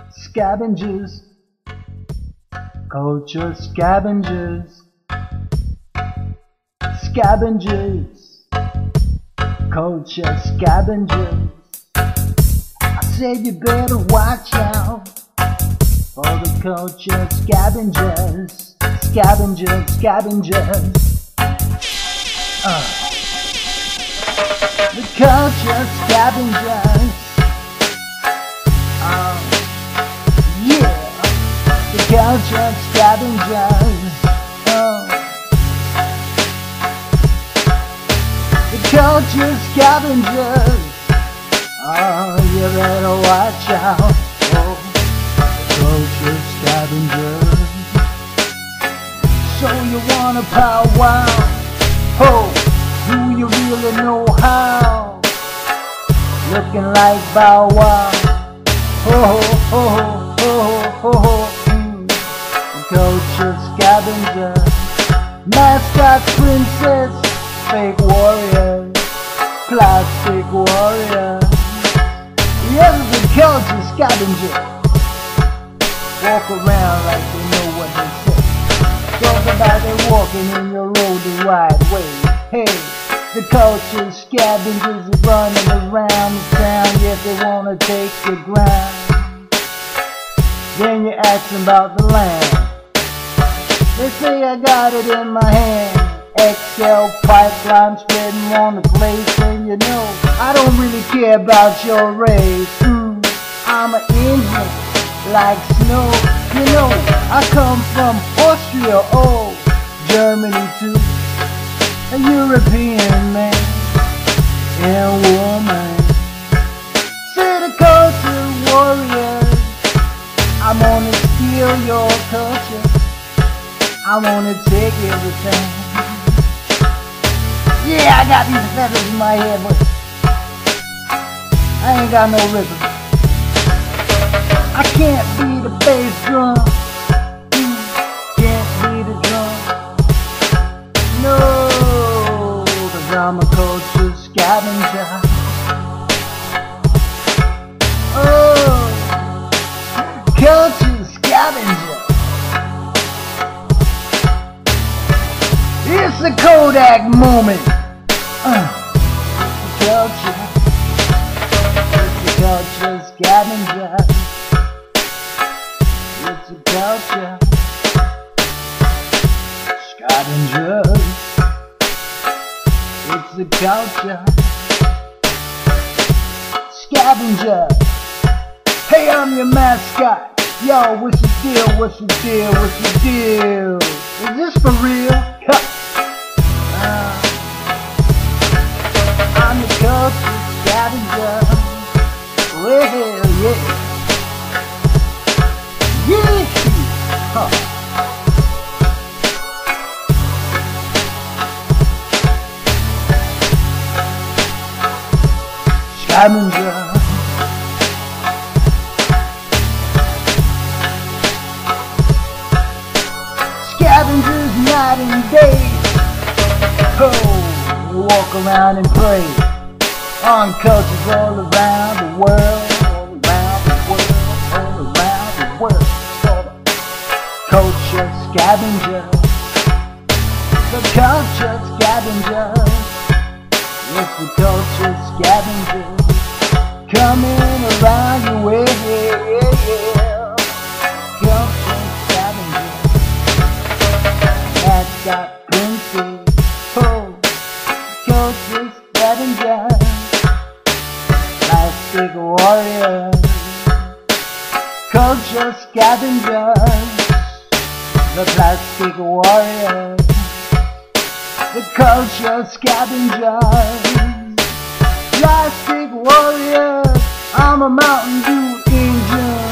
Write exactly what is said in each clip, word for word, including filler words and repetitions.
Scavengers, culture scavengers, scavengers, culture scavengers. I said you better watch out for the culture scavengers, scavengers, scavengers. Uh. The culture scavengers. Uh, yeah, the culture scavengers. Uh, the culture scavengers. Oh, you better watch out. Oh, culture scavengers. So you wanna powwow? Oh, do you really know how? Looking like Bow Wow. Oh, oh, oh, oh, oh, oh. Mm. Culture scavenger, mascot princess, fake warriors, plastic warriors. Yes, the culture scavenger. Walk around like they know what they say. Talk about they walking in your road the right way. Hey, the culture scavengers are running around the town, yet they wanna take the ground. Then you ask them about the land. They say I got it in my hand. X L pipeline spreading on the place, and you know I don't really care about your race. Mm, I'm an Indian like snow. You know I come from Austria, oh, Germany too. A European man and woman. Say the culture warriors. I'm gonna steal your culture. I wanna take everything. Yeah, I got these feathers in my head, but I ain't got no rhythm. I can't be the bass drum. Can't be the drum. No. I'm a culture scavenger. Oh, culture scavenger. It's a Kodak moment. Uh, culture. It's a culture scavenger. It's a culture scavenger. It's the culture scavenger. Hey, I'm your mascot. Yo, what's the deal? What's the deal? What's the deal? Is this for real? Uh, I'm the culture scavenger. Well, yeah. Yeah. Huh. Scavenger. Scavengers night and day. Oh, we walk around and pray on cultures all around the world, all around the world, all around the world. So the culture scavengers, the culture scavengers. It's the culture scavengers coming around your way, yeah, yeah. Culture scavengers, mascot princess, oh, culture scavengers, plastic warriors, culture scavengers, the plastic warriors. The culture scavengers, plastic warriors. I'm a Mountain Dew Injun.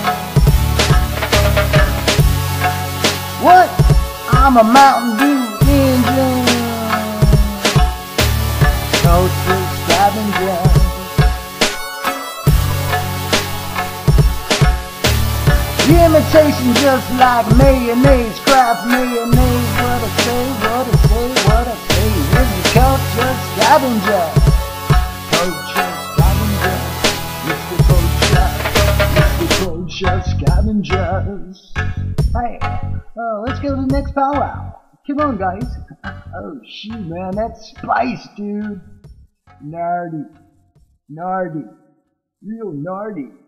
What? I'm a Mountain Dew Injun. Culture scavengers. The imitation just like mayonnaise, craft mayonnaise. What I say, what I say, what I say. It's the culture scavenger. Culture scavenger. It's the culture, it's the culture. bunch of scavengers. Hey, uh, let's go to the next powwow. Come on, guys. Oh, shoot, man, that's spice, dude. Nardy. Nardy. Real nardy.